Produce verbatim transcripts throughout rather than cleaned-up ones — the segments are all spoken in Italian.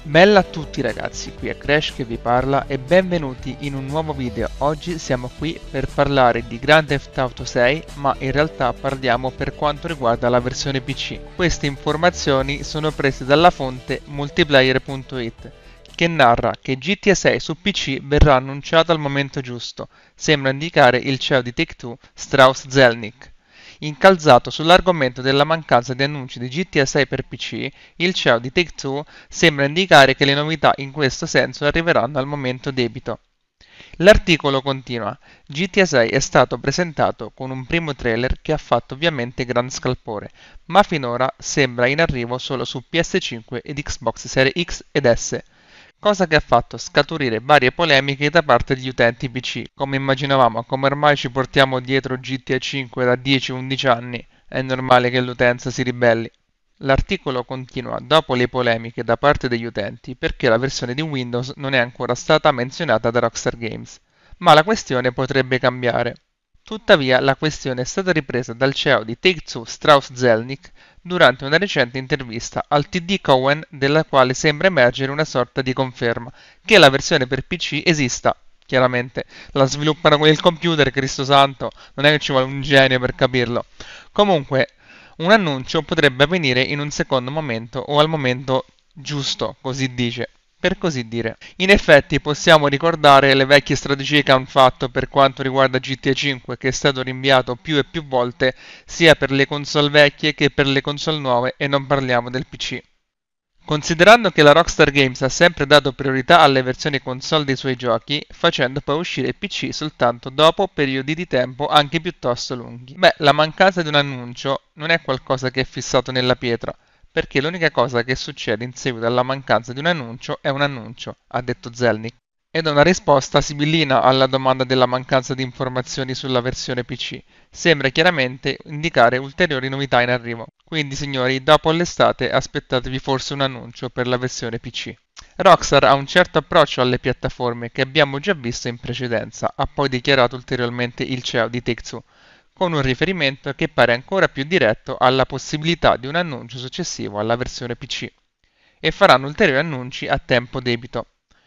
Bella a tutti ragazzi, qui è Crash che vi parla e benvenuti in un nuovo video. Oggi siamo qui per parlare di Grand Theft Auto sei, ma in realtà parliamo per quanto riguarda la versione P C. Queste informazioni sono prese dalla fonte multiplayer punto it, che narra che G T A sei su P C verrà annunciato al momento giusto, sembra indicare il C E O di Take-Two, Strauss Zelnick. Incalzato sull'argomento della mancanza di annunci di G T A sei per P C, il C E O di Take-Two sembra indicare che le novità in questo senso arriveranno al momento debito. L'articolo continua: G T A sei è stato presentato con un primo trailer che ha fatto ovviamente gran scalpore, ma finora sembra in arrivo solo su P S cinque ed Xbox Series X ed S. Cosa che ha fatto scaturire varie polemiche da parte degli utenti P C. Come immaginavamo, come ormai ci portiamo dietro G T A cinque da dieci undici anni, è normale che l'utenza si ribelli. L'articolo continua dopo le polemiche da parte degli utenti perché la versione di Windows non è ancora stata menzionata da Rockstar Games, ma la questione potrebbe cambiare. Tuttavia la questione è stata ripresa dal C E O di Take-Two Strauss Zelnick durante una recente intervista al T D Cowen, della quale sembra emergere una sorta di conferma che la versione per P C esista. Chiaramente la sviluppano con il computer, Cristo santo, non è che ci vuole un genio per capirlo. Comunque, un annuncio potrebbe avvenire in un secondo momento o al momento giusto, così dice. Per così dire. In effetti possiamo ricordare le vecchie strategie che hanno fatto per quanto riguarda G T A cinque, che è stato rinviato più e più volte sia per le console vecchie che per le console nuove, e non parliamo del P C. Considerando che la Rockstar Games ha sempre dato priorità alle versioni console dei suoi giochi, facendo poi uscire il P C soltanto dopo periodi di tempo anche piuttosto lunghi. Beh, la mancanza di un annuncio non è qualcosa che è fissato nella pietra, perché l'unica cosa che succede in seguito alla mancanza di un annuncio è un annuncio, ha detto Zelnick. Ed è una risposta sibillina alla domanda della mancanza di informazioni sulla versione P C. Sembra chiaramente indicare ulteriori novità in arrivo. Quindi signori, dopo l'estate aspettatevi forse un annuncio per la versione P C. Rockstar ha un certo approccio alle piattaforme che abbiamo già visto in precedenza, ha poi dichiarato ulteriormente il C E O di Take-Two, con un riferimento che pare ancora più diretto alla possibilità di un annuncio successivo alla versione P C, e faranno ulteriori annunci a tempo debito.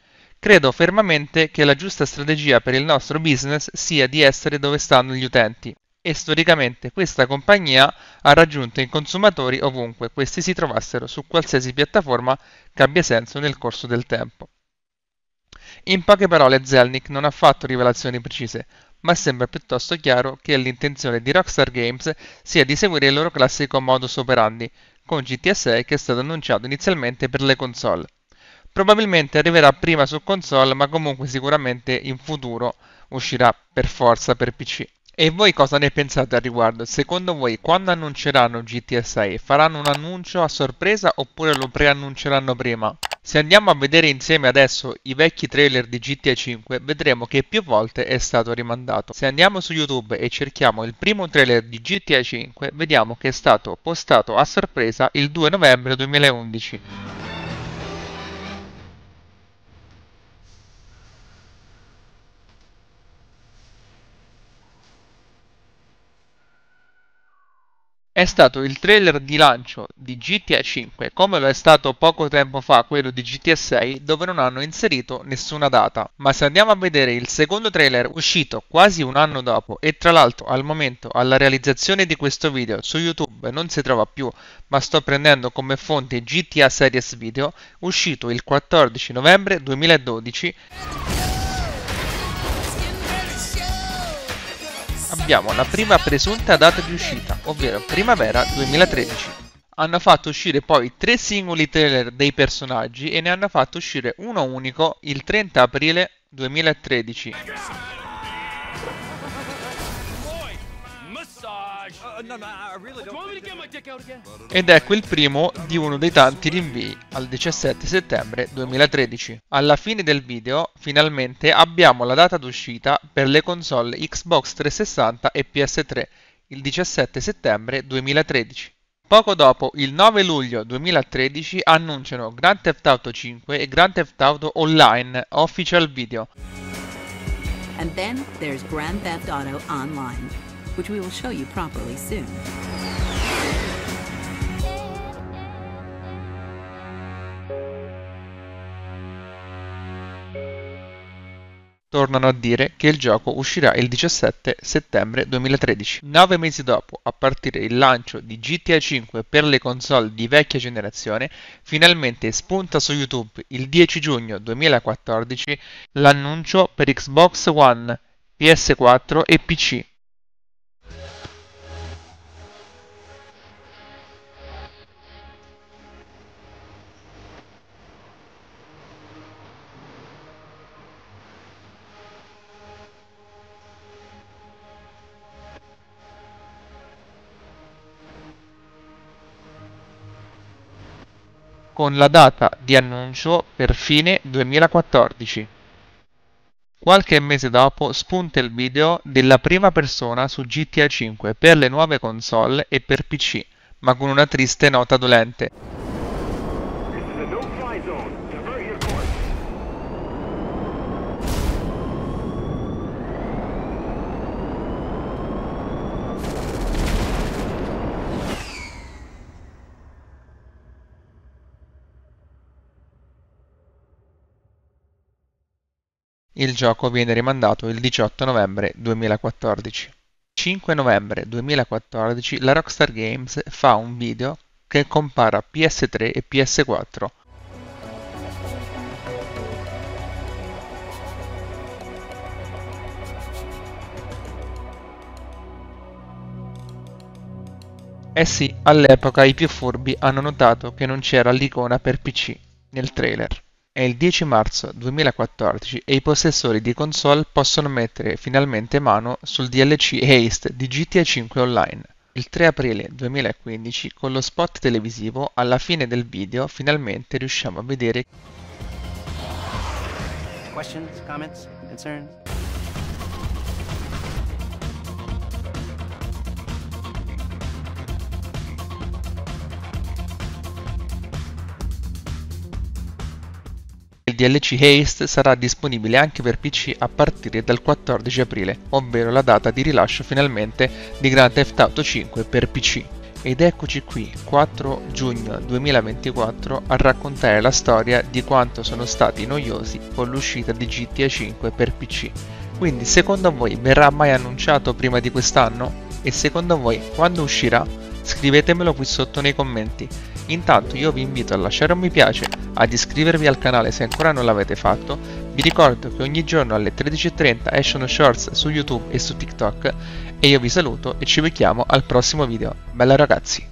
Credo fermamente che la giusta strategia per il nostro business sia di essere dove stanno gli utenti, e storicamente questa compagnia ha raggiunto i consumatori ovunque questi si trovassero, su qualsiasi piattaforma che abbia senso nel corso del tempo. In poche parole, Zelnick non ha fatto rivelazioni precise, ma sembra piuttosto chiaro che l'intenzione di Rockstar Games sia di seguire il loro classico modus operandi, con G T A sei che è stato annunciato inizialmente per le console. Probabilmente arriverà prima su console, ma comunque sicuramente in futuro uscirà per forza per P C. E voi cosa ne pensate al riguardo? Secondo voi quando annunceranno G T A sei faranno un annuncio a sorpresa oppure lo preannunceranno prima? Se andiamo a vedere insieme adesso i vecchi trailer di G T A cinque vedremo che più volte è stato rimandato. Se andiamo su YouTube e cerchiamo il primo trailer di G T A cinque vediamo che è stato postato a sorpresa il due novembre duemilaundici. È stato il trailer di lancio di G T A cinque, come lo è stato poco tempo fa quello di G T A sei, dove non hanno inserito nessuna data. Ma se andiamo a vedere il secondo trailer uscito quasi un anno dopo, e tra l'altro al momento alla realizzazione di questo video su YouTube non si trova più, ma sto prendendo come fonte G T A Series Video, uscito il quattordici novembre duemiladodici, abbiamo la prima presunta data di uscita, ovvero primavera duemilatredici. Hanno fatto uscire poi tre singoli trailer dei personaggi e ne hanno fatto uscire uno unico il trenta aprile duemilatredici. Ed ecco il primo di uno dei tanti rinvii al diciassette settembre duemilatredici. Alla fine del video finalmente abbiamo la data d'uscita per le console Xbox trecentosessanta e P S tre, il diciassette settembre duemilatredici. Poco dopo, il nove luglio duemilatredici, annunciano Grand Theft Auto cinque e Grand Theft Auto Online Official Video. And then there's Grand Theft Auto Online, which we will show you properly soon. tornano a dire che il gioco uscirà il diciassette settembre duemilatredici. Nove mesi dopo, a partire dal lancio di G T A cinque per le console di vecchia generazione, finalmente spunta su YouTube il dieci giugno duemilaquattordici l'annuncio per Xbox One, P S quattro e P C. Con la data di annuncio per fine duemilaquattordici. Qualche mese dopo spunta il video della prima persona su G T A cinque per le nuove console e per P C, ma con una triste nota dolente. Il gioco viene rimandato il diciotto novembre duemilaquattordici. cinque novembre duemilaquattordici la Rockstar Games fa un video che compara P S tre e P S quattro. Eh sì, all'epoca i più furbi hanno notato che non c'era l'icona per P C nel trailer. È il dieci marzo duemilaquattordici e i possessori di console possono mettere finalmente mano sul D L C Haste di G T A cinque Online. Il tre aprile duemilaquindici, con lo spot televisivo, alla fine del video finalmente riusciamo a vedere Questions, comments, concerns? il D L C Haste sarà disponibile anche per P C a partire dal quattordici aprile, ovvero la data di rilascio finalmente di Grand Theft Auto cinque per P C. Ed eccoci qui, quattro giugno duemilaventiquattro, a raccontare la storia di quanto sono stati noiosi con l'uscita di G T A cinque per P C. Quindi, secondo voi verrà mai annunciato prima di quest'anno? E secondo voi quando uscirà? Scrivetemelo qui sotto nei commenti. Intanto io vi invito a lasciare un mi piace, ad iscrivervi al canale se ancora non l'avete fatto. Vi ricordo che ogni giorno alle tredici e trenta escono shorts su YouTube e su TikTok e io vi saluto e ci vediamo al prossimo video. Bella ragazzi!